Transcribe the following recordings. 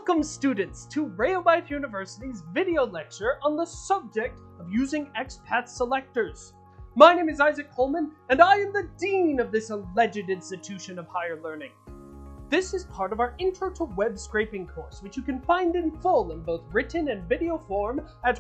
Welcome students to Rayobyte University's video lecture on the subject of using XPath selectors. My name is Isaac Holman and I am the Dean of this alleged institution of higher learning. This is part of our Intro to Web Scraping course, which you can find in full in both written and video form at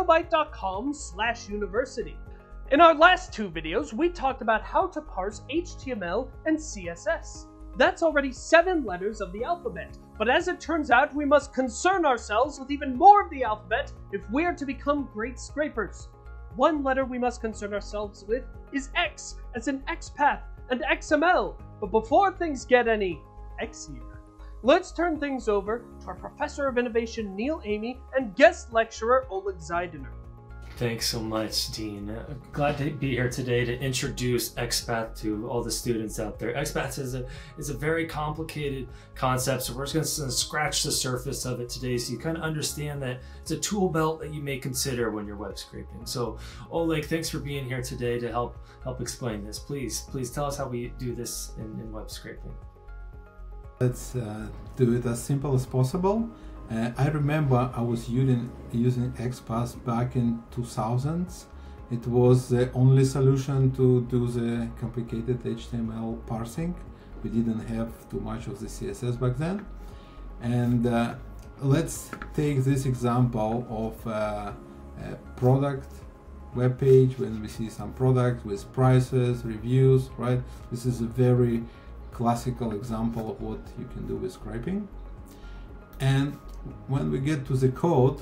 rayobyte.com/university. In our last two videos, we talked about how to parse HTML and CSS. That's already 7 letters of the alphabet, but as it turns out, we must concern ourselves with even more of the alphabet if we are to become great scrapers. One letter we must concern ourselves with is X, as in XPath and XML. But before things get any X-ier, let's turn things over to our Professor of Innovation Neil Amy and guest lecturer Oleg Zaidener. Thanks so much, Dean. I'm glad to be here today to introduce XPath to all the students out there. XPath is a very complicated concept, so we're just going to scratch the surface of it today so you kind of understand that it's a tool belt that you may consider when you're web scraping. So, Oleg, thanks for being here today to help explain this. Please tell us how we do this in web scraping. Let's do it as simple as possible. I remember I was using XPath back in 2000s. It was the only solution to do the complicated HTML parsing. We didn't have too much of the CSS back then. And let's take this example of a product web page when we see some product with prices, reviews, right? This is a very classical example of what you can do with scraping. And when we get to the code,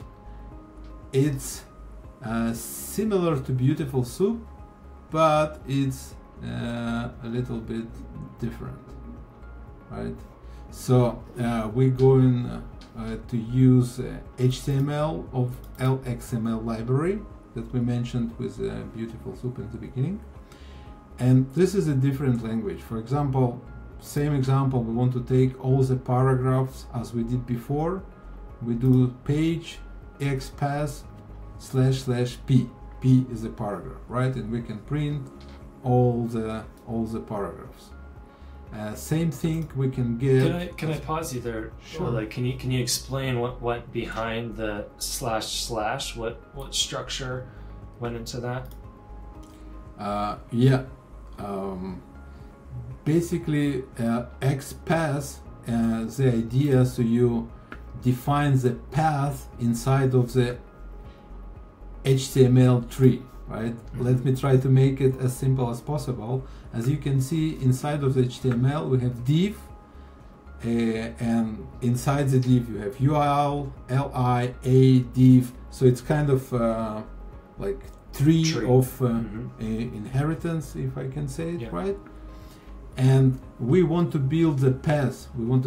it's similar to Beautiful Soup, but it's a little bit different, right? So we're going to use HTML of LXML library that we mentioned with Beautiful Soup in the beginning. And this is a different language. For example, same example, we want to take all the paragraphs as we did before. We do page XPath //p. P is a paragraph, right? And we can print all the paragraphs. Same thing we can get. Can I pause you there? Sure. Like, can you explain what went behind the // what structure went into that? Yeah. Basically, XPath, the idea, so you define the path inside of the HTML tree, right? Let me try to make it as simple as possible. As you can see, inside of the HTML, we have div, and inside the div, you have URL, li, a, div. So it's kind of like tree of inheritance, if I can say it, yeah. Right? And we want to build the path. We want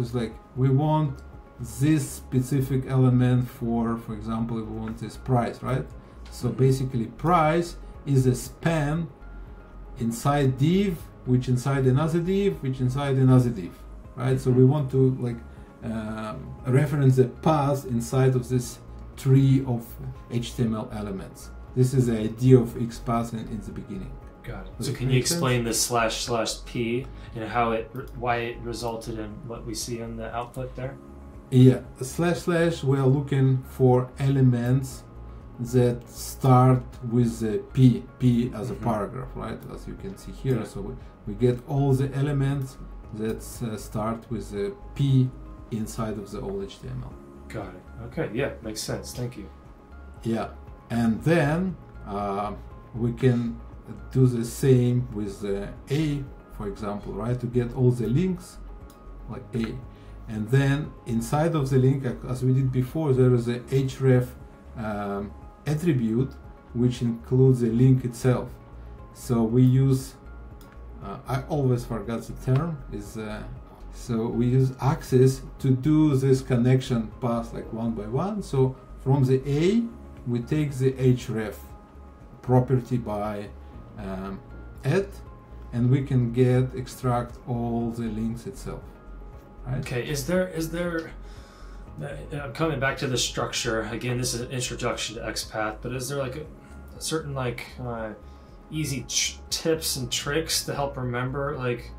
this specific element for example, we want this price, right? So basically, price is a span inside div, which inside another div, which inside another div, right? So we want to reference the path inside of this tree of HTML elements. This is the idea of XPath in the begining. Got it. So can you explain the //p and why it resulted in what we see on the output there? Yeah, // we are looking for elements that start with the P as a paragraph, right? As you can see here. Yeah. So we get all the elements that start with the P inside of the old HTML. Got it. Okay, yeah, makes sense. Thank you. Yeah, and then we can do the same with the A, for example, right? To get all the links like A. And then inside of the link, as we did before, there is a href attribute which includes the link itself. So we use, I always forgot the term, so we use access to do this connection path like one by one. So from the A, we take the href property by add, and we can extract all the links itself. Right? Okay, is there coming back to the structure again? This is an introduction to XPath, but is there like a certain easy tips and tricks to help remember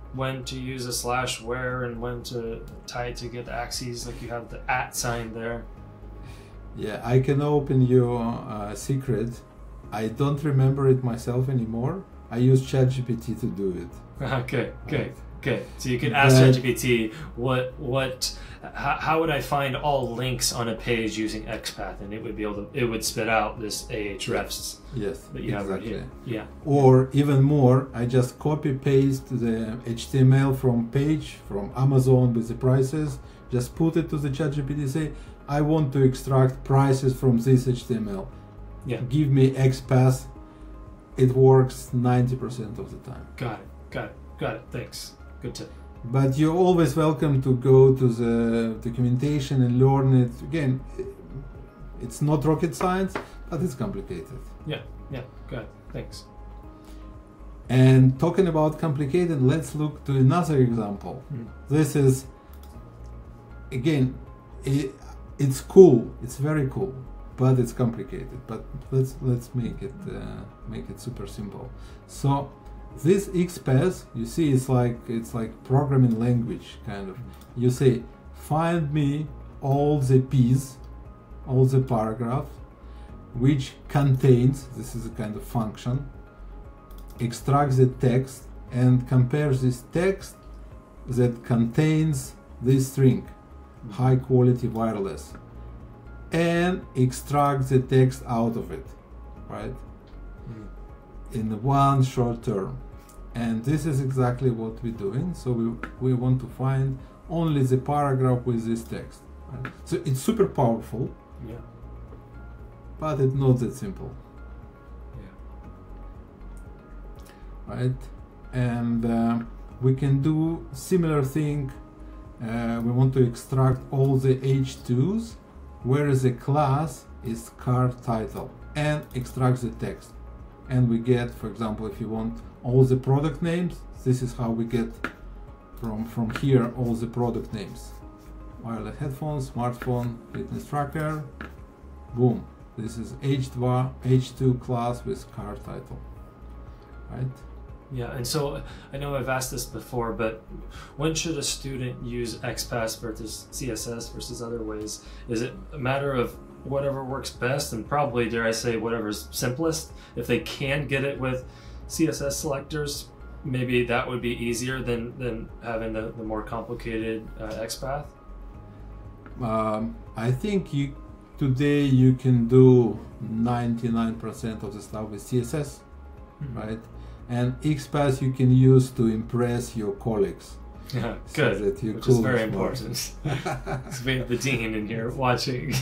when to use a slash where and when to tie it to get the axes, like you have the @ sign there. Yeah, I can open your secret. I don't remember it myself anymore. I use ChatGPT to do it. Okay, good, Right. good. So you can ask ChatGPT how would I find all links on a page using XPath, and it would spit out this Ahrefs Yes, that you have right exactly. here. Yeah. Or even more, I just copy paste the HTML from page from Amazon with the prices, just put it to the ChatGPT, say, I want to extract prices from this HTML. Yeah. Give me XPath. It works 90% of the time. Got it. Thanks. Good tip. But you're always welcome to go to the documentation and learn it. Again, it's not rocket science, but it's complicated. Yeah, good. Thanks. And talking about complicated, let's look to another example. This is, again, it's cool. It's very cool, but it's complicated. But let's make it super simple. So this XPath, you see, it's like programming language kind of. You say, find me all the P's, all the paragraphs, which contains, this is a kind of function, extracts the text and compares this text that contains this string, high quality wireless, and extracts the text out of it, right? In one short term. And this is exactly what we're doing. So we want to find only the paragraph with this text, right? So it's super powerful, Yeah. but it's not that simple, right? And we can do similar thing. We want to extract all the H2s, where the class is car title, and extracts the text. And we get, for example, if you want all the product names, this is how we get from here all the product names. Wireless headphones, smartphone, fitness tracker, boom. This is H2 class with car title, right? Yeah, and so I know I've asked this before, but when should a student use XPath versus CSS versus other ways? Is it a matter of whatever works best, and probably, dare I say, whatever's simplest? If they can get it with CSS selectors, maybe that would be easier than having the more complicated XPath? I think today you can do 99% of the stuff with CSS, right? And XPath you can use to impress your colleagues. Yeah, so good, that you're which cool is very and smart. important. Because we have the dean in here watching.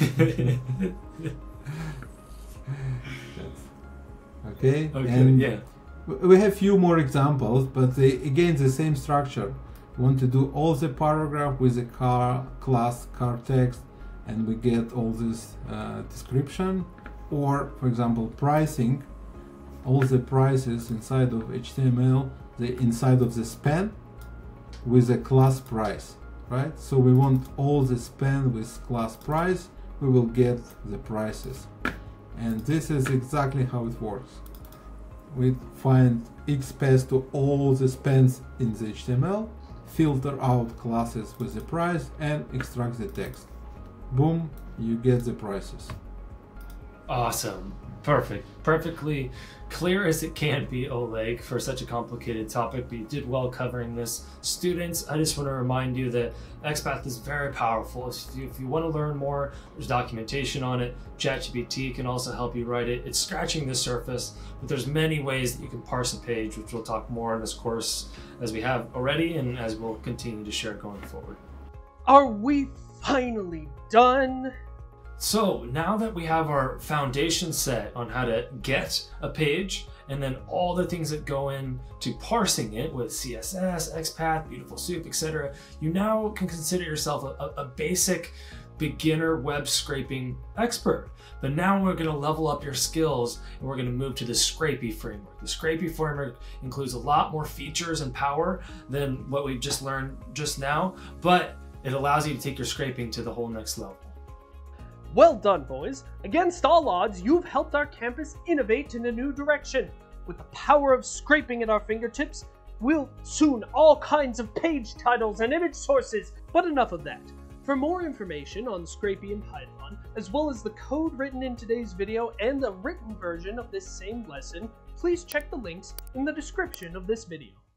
Okay, Okay, and yeah. we have few more examples, but again the same structure. We want to do all the paragraph with the class car text, and we get all this description. Or, for example, pricing, all the prices inside of HTML, inside of the span with a class price, right? So we want all the span with class price, we will get the prices. And this is exactly how it works. We find XPath to all the spans in the HTML, filter out classes with the price, and extract the text. Boom, you get the prices. Awesome. Perfect. Perfectly clear as it can be, Oleg, for such a complicated topic, but you did well covering this. Students, I just want to remind you that XPath is very powerful. If you want to learn more, there's documentation on it. ChatGPT can also help you write it. It's scratching the surface, but there's many ways that you can parse a page, which we'll talk more in this course as we have already and as we'll continue to share going forward. Are we finally done? So now that we have our foundation set on how to get a page and then all the things that go into parsing it with CSS, XPath, Beautiful Soup, etc., you now can consider yourself a basic beginner web scraping expert. But now we're going to level up your skills and we're going to move to the Scrapey framework. The Scrapey framework includes a lot more features and power than what we've just learned just now, but it allows you to take your scraping to the whole next level. Well done, boys. Against all odds, you've helped our campus innovate in a new direction. With the power of scraping at our fingertips, We'll soon all kinds of page titles and image sources, but enough of that. For more information on Scrapy and Python, as well as the code written in today's video and the written version of this same lesson, please check the links in the description of this video.